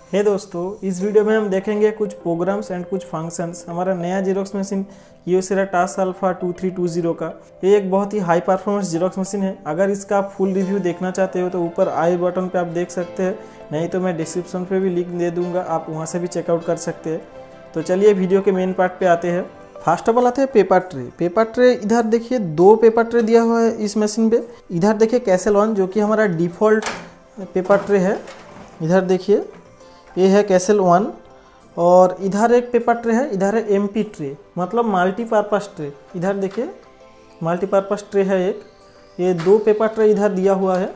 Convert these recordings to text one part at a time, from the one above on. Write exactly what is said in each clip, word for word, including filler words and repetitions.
हे दोस्तों, इस वीडियो में हम देखेंगे कुछ प्रोग्राम्स एंड कुछ फंक्शंस हमारा नया xerox machine Kyocera task alfa two three two zero का। ये एक बहुत ही हाई परफॉर्मेंस जीरोक्स मशीन है। अगर इसका आप फुल रिव्यू देखना चाहते हो तो ऊपर आई बटन पे आप देख सकते हैं, नहीं तो मैं डिस्क्रिप्शन पे भी लिंक दे दूंगा, आप वहाँ से भी चेकआउट कर सकते हैं। तो चलिए वीडियो के मेन पार्ट पे आते हैं। फर्स्ट ऑफ ऑल आते हैं पेपर ट्रे। पेपर ट्रे इधर देखिए दो पेपर ट्रे दिया हुआ है इस मशीन पे। इधर देखिए कैसल वन जो कि हमारा डिफ़ॉल्ट पेपर ट्रे है। इधर देखिए ये है कैसल वन और इधर एक पेपर ट्रे है, इधर है एमपी ट्रे मतलब मल्टीपर्पज़ ट्रे। इधर देखिए मल्टीपर्पज़ ट्रे है एक, ये दो पेपर ट्रे इधर दिया हुआ है।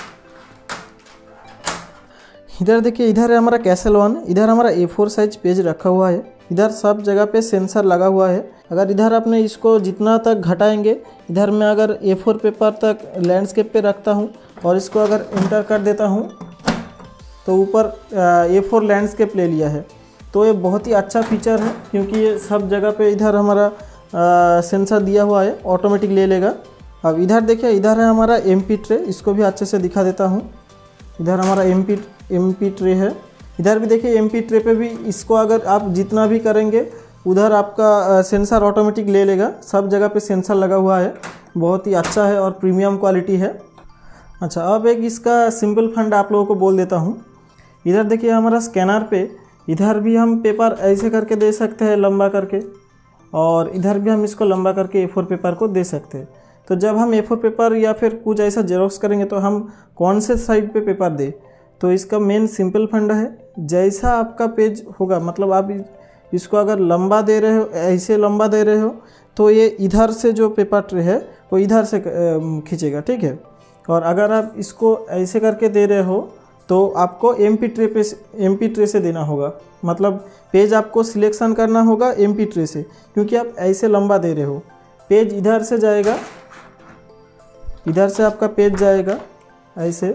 इधर देखिए इधर है हमारा कैसल वन, इधर हमारा ए फोर साइज पेज रखा हुआ है। इधर सब जगह पे सेंसर लगा हुआ है। अगर इधर आपने इसको जितना तक घटाएंगे, इधर मैं अगर ए फोर पेपर तक लैंडस्केप पे रखता हूँ और इसको अगर इंटर कर देता हूँ तो ऊपर ए फोर लैंडस्केप ले लिया है। तो ये बहुत ही अच्छा फीचर है क्योंकि ये सब जगह पे इधर हमारा आ, सेंसर दिया हुआ है, ऑटोमेटिक ले लेगा। अब इधर देखिए इधर है हमारा एमपी ट्रे, इसको भी अच्छे से दिखा देता हूँ। इधर हमारा एमपी एमपी ट्रे है। इधर भी देखिए एमपी ट्रे पे भी इसको अगर आप जितना भी करेंगे उधर आपका सेंसर ऑटोमेटिक ले लेगा। सब जगह पे सेंसर लगा हुआ है, बहुत ही अच्छा है और प्रीमियम क्वालिटी है। अच्छा, अब एक इसका सिंपल फंड आप लोगों को बोल देता हूँ। इधर देखिए हमारा स्कैनर पे इधर भी हम पेपर ऐसे करके दे सकते हैं लंबा करके, और इधर भी हम इसको लंबा करके ए फोर पेपर को दे सकते हैं। तो जब हम ए फोर पेपर या फिर कुछ ऐसा जेरोक्स करेंगे तो हम कौन से साइड पे पेपर दें, तो इसका मेन सिंपल फंडा है, जैसा आपका पेज होगा मतलब आप इसको अगर लंबा दे रहे हो, ऐसे लंबा दे रहे हो तो ये इधर से जो पेपर ट्रे है वो इधर से खींचेगा, ठीक है। और अगर आप इसको ऐसे करके दे रहे हो तो आपको एमपी ट्रे पे एमपी ट्रे से देना होगा, मतलब पेज आपको सिलेक्शन करना होगा एमपी ट्रे से, क्योंकि आप ऐसे लंबा दे रहे हो। पेज इधर से जाएगा, इधर से आपका पेज जाएगा ऐसे,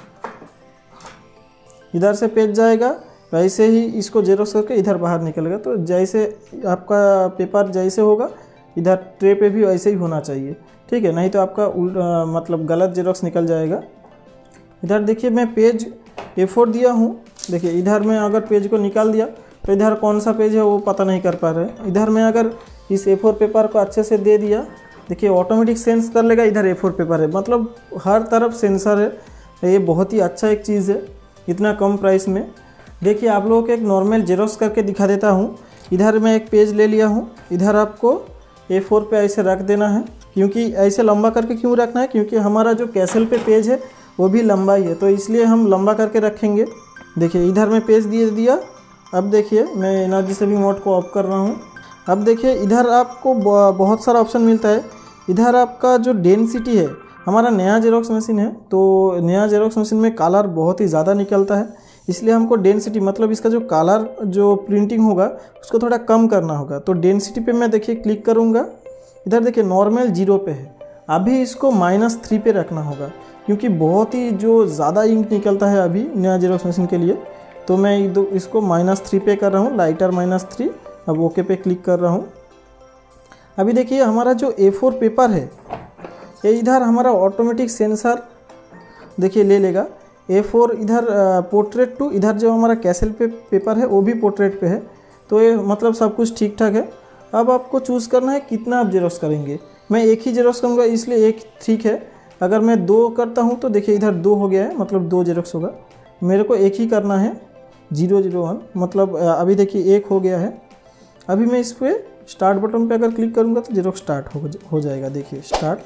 इधर से पेज जाएगा, वैसे ही इसको जेरोक्स करके इधर बाहर निकलेगा। तो जैसे आपका पेपर जैसे होगा इधर ट्रे पे भी वैसे ही होना चाहिए, ठीक है, नहीं तो आपका उल्टा मतलब गलत जेरोक्स निकल जाएगा। इधर देखिए मैं पेज ए फोर दिया हूँ, देखिए इधर मैं अगर पेज को निकाल दिया तो इधर कौन सा पेज है वो पता नहीं कर पा रहे। इधर मैं अगर इस ए फोर पेपर को अच्छे से दे दिया, देखिए ऑटोमेटिक सेंस कर लेगा इधर ए फोर पेपर है, मतलब हर तरफ सेंसर है। ये बहुत ही अच्छा एक चीज़ है इतना कम प्राइस में। देखिए आप लोगों को एक नॉर्मल जेरोक्स करके दिखा देता हूँ। इधर मैं एक पेज ले लिया हूँ, इधर आपको ए फोर पे ऐसे रख देना है। क्योंकि ऐसे लंबा करके क्यों रखना है, क्योंकि हमारा जो कैसल पे पेज है वो भी लंबा ही है, तो इसलिए हम लंबा करके रखेंगे। देखिए इधर मैं पेज दिए दिया। अब देखिए मैं एनर्जी सेविंग मोड को ऑफ कर रहा हूँ। अब देखिए इधर आपको बहुत सारा ऑप्शन मिलता है। इधर आपका जो डेंसिटी है, हमारा नया जेरोक्स मशीन है तो नया जेरोक्स मशीन में कलर बहुत ही ज़्यादा निकलता है, इसलिए हमको डेंसिटी मतलब इसका जो कलर जो प्रिंटिंग होगा उसको थोड़ा कम करना होगा। तो डेंसिटी पे मैं देखिए क्लिक करूँगा। इधर देखिए नॉर्मल जीरो पे है, अभी इसको माइनस थ्री पे रखना होगा क्योंकि बहुत ही जो ज़्यादा इंक निकलता है अभी नया जेरोक्स मशीन के लिए। तो मैं इसको माइनस थ्री पे कर रहा हूँ, लाइटर माइनस थ्री। अब ओके पे क्लिक कर रहा हूँ। अभी देखिए हमारा जो ए फोर पेपर है ये इधर हमारा ऑटोमेटिक सेंसर देखिए ले लेगा। ए फोर इधर पोर्ट्रेट टू, इधर जो हमारा कैसल पे पेपर है वो भी पोर्ट्रेट पे है, तो ये मतलब सब कुछ ठीक ठाक है। अब आपको चूज़ करना है कितना आप जेरोक्स करेंगे। मैं एक ही जेरोक्स करूँगा इसलिए एक ठीक है। अगर मैं दो करता हूँ तो देखिए इधर दो हो गया है, मतलब दो जेरोक्स होगा। मेरे को एक ही करना है, जीरो जीरो वन, मतलब अभी देखिए एक हो गया है। अभी मैं इस पर स्टार्ट बटन पे अगर क्लिक करूँगा तो जेरोक्स स्टार्ट हो हो जाएगा। देखिए स्टार्ट,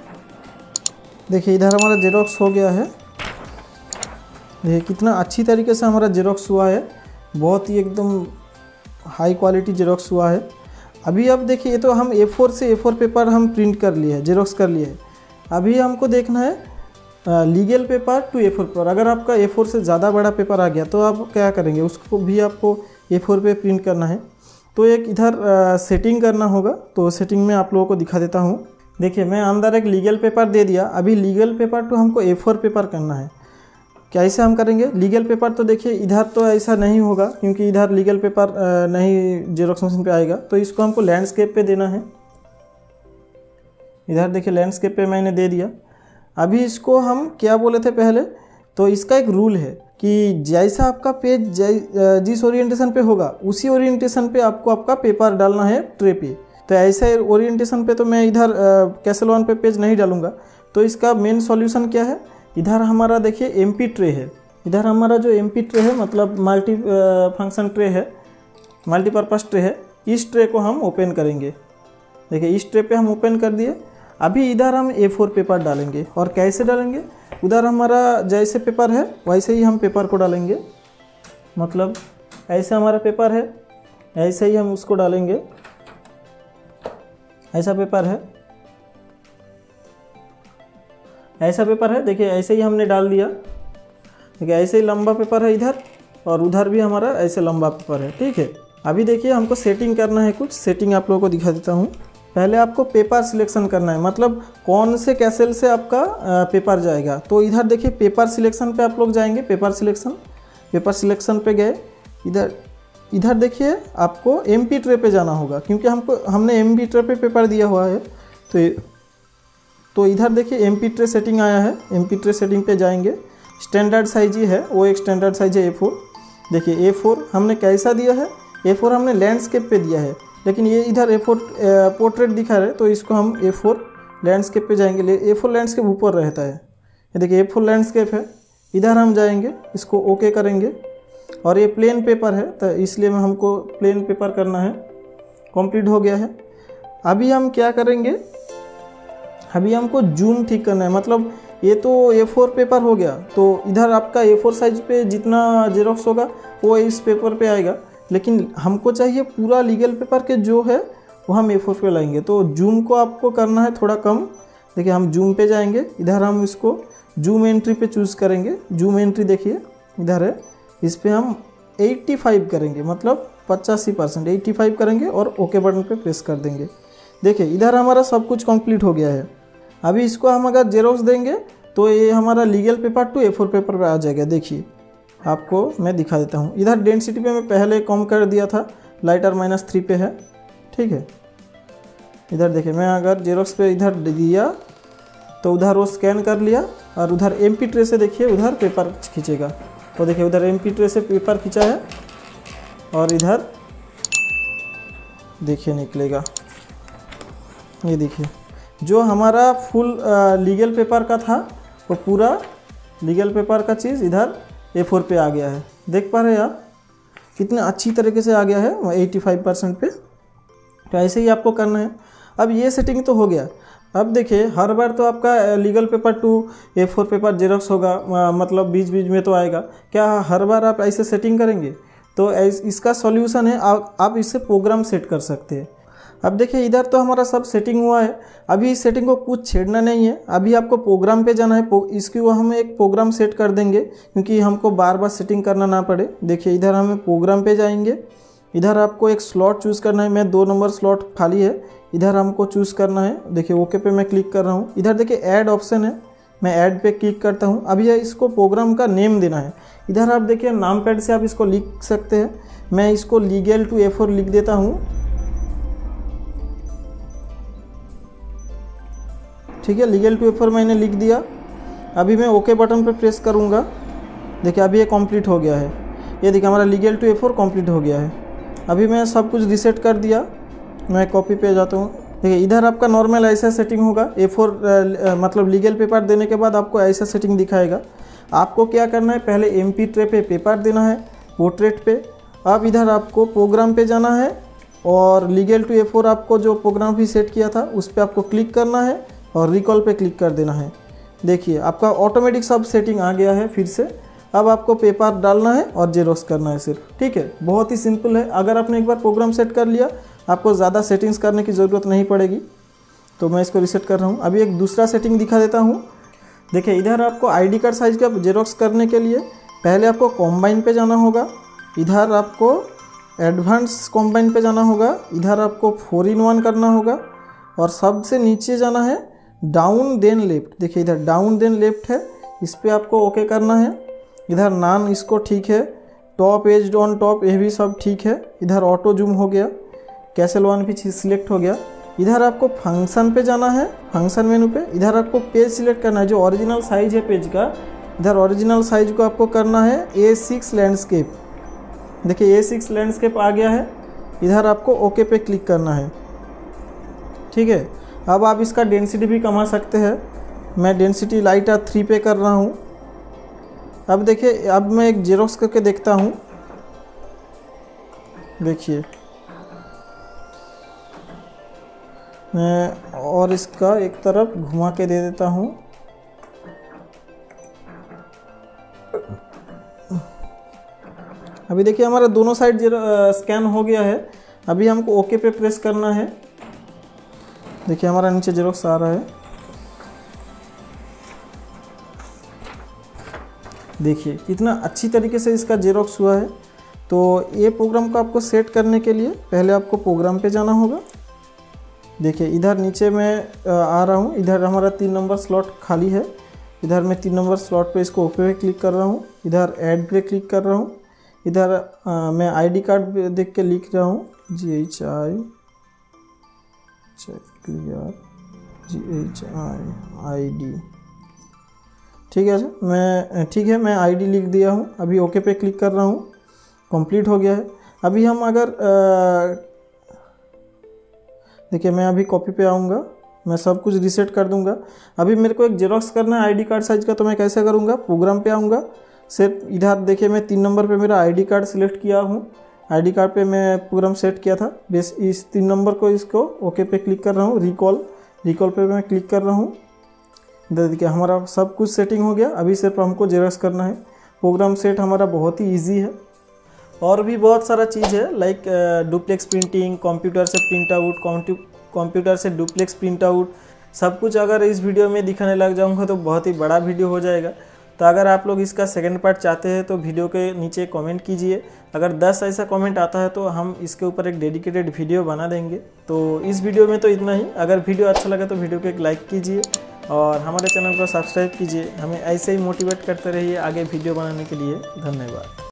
देखिए इधर हमारा जेरोक्स हो गया है। देखिए कितना अच्छी तरीके से हमारा जेरोक्स हुआ है, बहुत ही एकदम हाई क्वालिटी जेरोक्स हुआ है। अभी अब देखिए ये तो हम ए फोर से ए फोर पेपर हम प्रिंट कर लिए है, जेरोक्स कर लिए है। अभी हमको देखना है legal paper to A four paper. अगर आपका ए फोर से ज़्यादा बड़ा पेपर आ गया तो आप क्या करेंगे, उसको भी आपको ए फोर पे प्रिंट करना है। तो एक इधर आ, सेटिंग करना होगा, तो सेटिंग में आप लोगों को दिखा देता हूँ। देखिए मैं अंदर एक लीगल पेपर दे दिया। अभी लीगल पेपर टू हमको ए फोर पेपर करना है। कैसे हम करेंगे लीगल पेपर, तो देखिए इधर तो ऐसा नहीं होगा क्योंकि इधर लीगल पेपर नहीं जेरोक्स मशीन पे आएगा, तो इसको हमको लैंडस्केप पे देना है। इधर देखिए लैंडस्केप पे मैंने दे दिया। अभी इसको हम क्या बोले थे पहले, तो इसका एक रूल है कि जैसा आपका पेज जै जिस ओरिएंटेशन पे होगा उसी ओरिएंटेशन पे आपको आपका पेपर डालना है ट्रे पे। तो ऐसे ओरिएंटेशन पे तो मैं इधर कैसल वन पे पेज नहीं डालूँगा। तो इसका मेन सॉल्यूशन क्या है, इधर हमारा देखिए एम पी ट्रे है, इधर हमारा जो एम पी ट्रे है मतलब मल्टी फंक्शन ट्रे है, मल्टीपर्पज़ ट्रे है, इस ट्रे को हम ओपन करेंगे। देखिए इस ट्रे पे हम ओपन कर दिए। अभी इधर हम ए फोर पेपर डालेंगे। और कैसे डालेंगे, उधर हमारा जैसे पेपर है वैसे ही हम पेपर को डालेंगे। मतलब ऐसे हमारा पेपर है, ऐसे ही हम उसको डालेंगे। ऐसा पेपर है, ऐसा पेपर है, देखिए ऐसे ही हमने डाल दिया। देखिए ऐसे ही लंबा पेपर है इधर, और उधर भी हमारा ऐसे लंबा पेपर है। ठीक है, अभी देखिए हमको सेटिंग करना है, कुछ सेटिंग आप लोगों को दिखा देता हूँ। पहले आपको पेपर सिलेक्शन करना है, मतलब कौन से कैसेल से आपका पेपर जाएगा। तो इधर देखिए पेपर सिलेक्शन पे आप लोग जाएंगे, पेपर सिलेक्शन, पेपर सिलेक्शन पे गए। इधर इधर देखिए आपको एम पी ट्रे पे जाना होगा, क्योंकि हमको हमने एम पी ट्रे पे पेपर दिया हुआ है। तो तो इधर देखिए एम पी ट्रे सेटिंग आया है, एम पी ट्रे सेटिंग पे जाएंगे। स्टैंडर्ड साइज ही है, वो एक स्टैंडर्ड साइज है ए फोर। देखिए ए फोर हमने कैसा दिया है, ए फोर हमने लैंडस्केप पे दिया है, लेकिन ये इधर ए फोर पोर्ट्रेट दिखा रहा है, तो इसको हम ए फोर लैंडस्केप पे जाएंगे। ए फोर लैंडस्केप ऊपर रहता है, ये देखिए ए फोर लैंडस्केप है। इधर हम जाएंगे, इसको ओके करेंगे। और ये प्लेन पेपर है, तो इसलिए में हमको प्लेन पेपर करना है। कंप्लीट हो गया है। अभी हम क्या करेंगे, अभी हमको जूम ठीक करना है। मतलब ये तो ए फोर पेपर हो गया, तो इधर आपका ए फोर साइज पे जितना जेरोक्स होगा वो इस पेपर पे आएगा, लेकिन हमको चाहिए पूरा लीगल पेपर के जो है वो हम ए फोर पे लाएंगे। तो जूम को आपको करना है थोड़ा कम। देखिए हम जूम पे जाएंगे, इधर हम इसको जूम एंट्री पे चूज़ करेंगे। जूम एंट्री देखिए इधर है, इस पर हम पचासी करेंगे, मतलब पचासी परसेंट पचासी करेंगे और ओके बटन पे प्रेस कर देंगे। देखिए इधर हमारा सब कुछ कंप्लीट हो गया है। अभी इसको हम अगर जेरोक्स देंगे तो ये हमारा legal paper to A four paper पे आ जाएगा। देखिए आपको मैं दिखा देता हूँ। इधर डेंसिटी पे मैं पहले कम कर दिया था, लाइटर माइनस थ्री पे है। ठीक है, इधर देखिए मैं अगर जेरोक्स पे इधर दिया तो उधर वो स्कैन कर लिया, और उधर एम पी ट्रे से देखिए उधर पेपर खींचेगा। तो देखिए उधर एम पी ट्रे से पेपर खींचा है, और इधर देखिए निकलेगा। ये देखिए जो हमारा फुल लीगल पेपर का था वो पूरा लीगल पेपर का चीज़ इधर ए फोर पे आ गया है। देख पा रहे हैं आप कितने अच्छी तरीके से आ गया है पचासी परसेंट पे। तो ऐसे ही आपको करना है। अब ये सेटिंग तो हो गया। अब देखिए हर बार तो आपका legal paper to A four paper xerox होगा, मतलब बीच बीच में तो आएगा। क्या हर बार आप ऐसे सेटिंग करेंगे? तो इसका सॉल्यूशन है, आप आप इससे प्रोग्राम सेट कर सकते हैं। अब देखिए इधर तो हमारा सब सेटिंग हुआ है। अभी इस सेटिंग को कुछ छेड़ना नहीं है। अभी आपको प्रोग्राम पे जाना है। इसकी वो हम एक प्रोग्राम सेट कर देंगे, क्योंकि हमको बार बार सेटिंग करना ना पड़े। देखिए इधर हमें प्रोग्राम पे जाएंगे। इधर आपको एक स्लॉट चूज़ करना है। मैं दो नंबर स्लॉट खाली है, इधर हमको चूज़ करना है। देखिए ओके पे मैं क्लिक कर रहा हूँ। इधर देखिए ऐड ऑप्शन है, मैं ऐड पे क्लिक करता हूँ। अभी इसको प्रोग्राम का नेम देना है। इधर आप देखिए नाम पैड से आप इसको लिख सकते हैं। मैं इसको लीगल टू ए फोर लिख देता हूँ। ठीक है, लीगल टू ए फोर मैंने लिख दिया। अभी मैं ओके बटन पे प्रेस करूँगा। देखिए अभी ये कंप्लीट हो गया है। ये देखिए हमारा legal to A four complete हो गया है। अभी मैं सब कुछ रीसेट कर दिया। मैं कॉपी पे जाता हूँ। देखिए इधर आपका नॉर्मल ऐसा सेटिंग होगा। ए फोर मतलब लीगल पेपर देने के बाद आपको ऐसा सेटिंग दिखाएगा। आपको क्या करना है, पहले एम पी ट्रे पे पेपर देना है, पोर्ट्रेट पे। अब इधर आपको प्रोग्राम पे जाना है, और लीगल टू ए फोर आपको जो प्रोग्राम भी सेट किया था उस पर आपको क्लिक करना है, और रिकॉल पे क्लिक कर देना है। देखिए आपका ऑटोमेटिक सब सेटिंग आ गया है फिर से। अब आपको पेपर डालना है और जेरोक्स करना है सिर्फ। ठीक है, बहुत ही सिंपल है। अगर आपने एक बार प्रोग्राम सेट कर लिया, आपको ज़्यादा सेटिंग्स करने की ज़रूरत नहीं पड़ेगी। तो मैं इसको रीसेट कर रहा हूँ। अभी एक दूसरा सेटिंग दिखा देता हूँ। देखिए इधर आपको आईडी कार्ड साइज़ का जेरोक्स करने के लिए पहले आपको कॉम्बाइन पे जाना होगा। इधर आपको एडवांस कॉम्बाइन पे जाना होगा। इधर आपको फोर इन वन करना होगा, और सबसे नीचे जाना है डाउन देन लेफ्ट। देखिए इधर डाउन देन लेफ्ट है, इस पर आपको ओके करना है। इधर नान इसको ठीक है, टॉप एज ऑन टॉप ये भी सब ठीक है। इधर ऑटो जूम हो गया, कैसल वन भी सिलेक्ट हो गया। इधर आपको फंक्शन पे जाना है, फंक्शन मेनू पे। इधर आपको पेज सिलेक्ट करना है, जो ओरिजिनल साइज है पेज का इधर ओरिजिनल साइज को आपको करना है ए सिक्स लैंडस्केप। देखिए ए सिक्स लैंडस्केप आ गया है, इधर आपको ओके पे क्लिक करना है। ठीक है, अब आप इसका डेंसिटी भी कमा सकते हैं। मैं डेंसिटी लाइट आर थ्री पे कर रहा हूँ। अब देखिए, अब मैं एक जेरोक्स करके देखता हूँ। देखिए मैं और इसका एक तरफ घुमा के दे देता हूँ। अभी देखिए हमारा दोनों साइड स्कैन हो गया है। अभी हमको ओके पे प्रेस करना है। देखिए हमारा नीचे जेरोक्स आ रहा है। देखिए कितना अच्छी तरीके से इसका जेरोक्स हुआ है। तो ये प्रोग्राम को आपको सेट करने के लिए पहले आपको प्रोग्राम पे जाना होगा। देखिए इधर नीचे मैं आ रहा हूँ, इधर हमारा तीन नंबर स्लॉट खाली है। इधर मैं तीन नंबर स्लॉट पे इसको ओके पे क्लिक कर रहा हूँ। इधर ऐड पे क्लिक कर रहा हूँ। इधर आ, मैं आईडी कार्ड देख के लिख रहा हूँ G H I check clear G H I I D. ठीक है सर, मैं ठीक है मैं आईडी लिख दिया हूँ। अभी ओके पे क्लिक कर रहा हूँ, कंप्लीट हो गया है। अभी हम अगर देखिए मैं अभी कॉपी पे आऊँगा, मैं सब कुछ रीसेट कर दूंगा। अभी मेरे को एक जेरोक्स करना है आईडी कार्ड साइज का, तो मैं कैसे करूँगा, प्रोग्राम पे आऊँगा। सिर्फ इधर देखिए मैं तीन नंबर पे मेरा आईडी कार्ड सिलेक्ट किया हूँ। आईडी कार्ड पे मैं प्रोग्राम सेट किया था। बेस इस तीन नंबर को इसको ओके पे क्लिक कर रहा हूँ। रिकॉल रिकॉल पे मैं क्लिक कर रहा हूँ। देखिए हमारा सब कुछ सेटिंग हो गया। अभी सिर्फ हमको जेरोक्स करना है। प्रोग्राम सेट हमारा बहुत ही ईजी है। और भी बहुत सारा चीज़ है, लाइक डुप्लेक्स प्रिंटिंग, कंप्यूटर से प्रिंट आउट, कंप्यूटर से डुप्लेक्स प्रिंट आउट, सब कुछ अगर इस वीडियो में दिखाने लग जाऊंगा तो बहुत ही बड़ा वीडियो हो जाएगा। तो अगर आप लोग इसका सेकंड पार्ट चाहते हैं तो वीडियो के नीचे कमेंट कीजिए। अगर दस ऐसा कमेंट आता है तो हम इसके ऊपर एक डेडिकेटेड वीडियो बना देंगे। तो इस वीडियो में तो इतना ही। अगर वीडियो अच्छा लगा तो वीडियो को एक लाइक कीजिए और हमारे चैनल को सब्सक्राइब कीजिए। हमें ऐसे ही मोटिवेट करते रहिए आगे वीडियो बनाने के लिए। धन्यवाद।